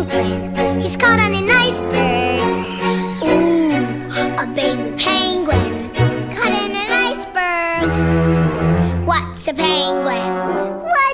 penguin. He's caught on an iceberg. Ooh, a baby penguin caught in an iceberg. What's a penguin? What